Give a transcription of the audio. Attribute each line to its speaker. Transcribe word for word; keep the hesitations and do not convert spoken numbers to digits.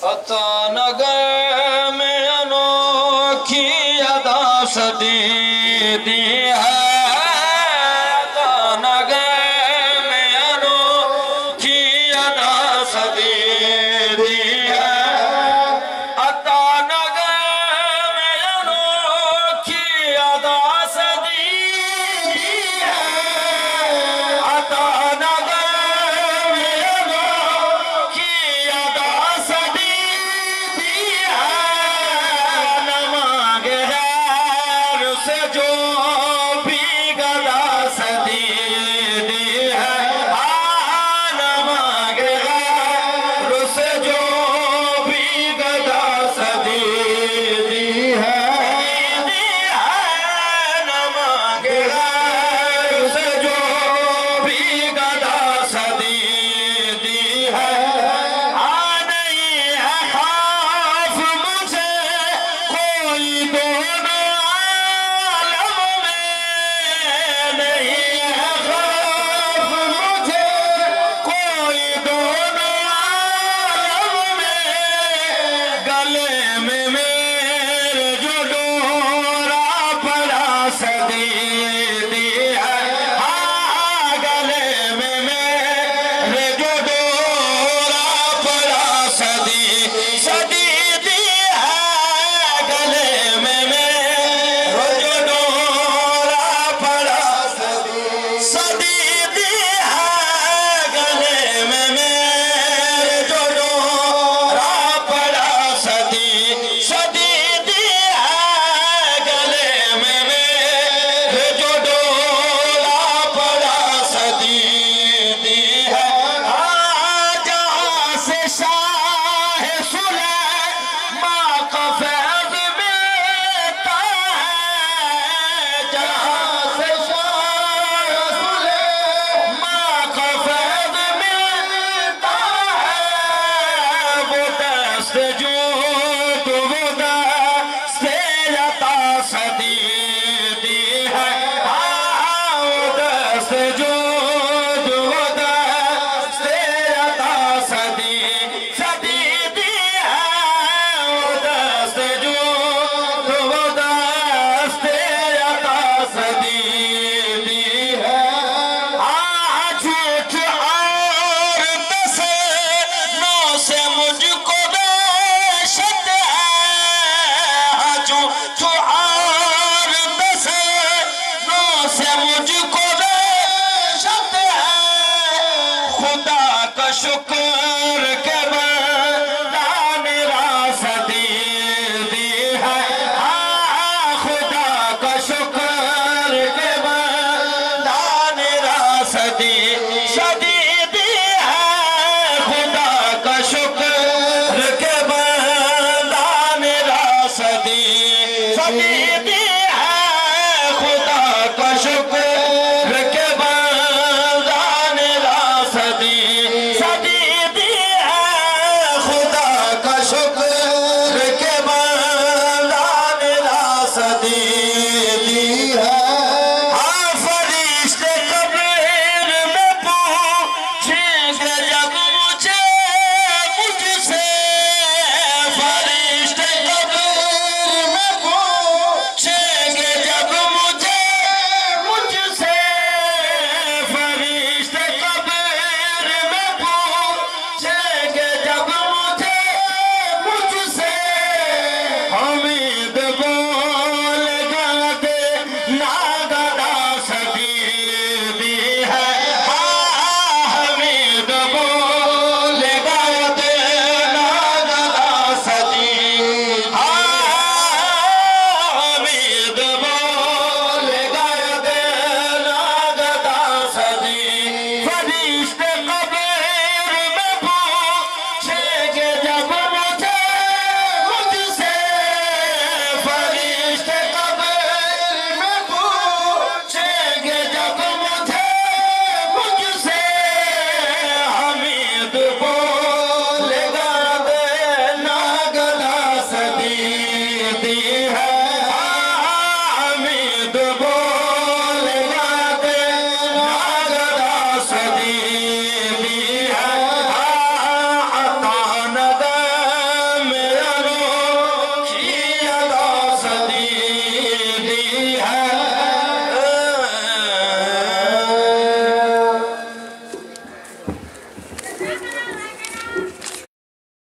Speaker 1: عطا نگر میں انوکھی ادا صدی دی ہے عطا نگر میں انوکھی ادا صدی دی ہے عطا نگر میں انوکھی ادا صدی دی ہے عطا نگر میں انوکھی ادا صدی دی ہے نہ مانگے غیر سے جو بھی گدا صدی دی ہے نہ مانگے غیر سے جو بھی گدا صدی دی ہے نہ مانگے غیر سے جو بھی گدا صدی دی ہے نہیں ہے خوف مجھے کوئی دونوں عالم میں نہیں ہے خوف مجھے کوئی دونوں عالم میں گلے میں میرے جو ڈورا پڑا صدی دی ہے گلے میں میرے جو ڈورا پڑا صدی صدی دی ہے گلے میں میرے جو ڈورا پڑا صدی صدی دی ہے گلے میں میرے جو ڈورا پڑا صدی صدی دی ہے گلے میں میرے جو ڈورا پڑا صدی دی ہے جہاں سے شاہ سلیمان کا فیض ملتا ہے جہاں سے شاہ سلیمان کا فیض ملتا ہے وہ دست جو تو وہ دست عطا صدی دی ہے وہ دست جو تو وہ دست عطا صدی صدی دی ہے وہ دست جو تو وہ دست عطا صدی دی ہے جھوٹ اور دسنوں سے مجھ کو دہشت ہے جھوٹ اور دسنوں سے مجھ کو دہشت ہے خدا کا شکر کہ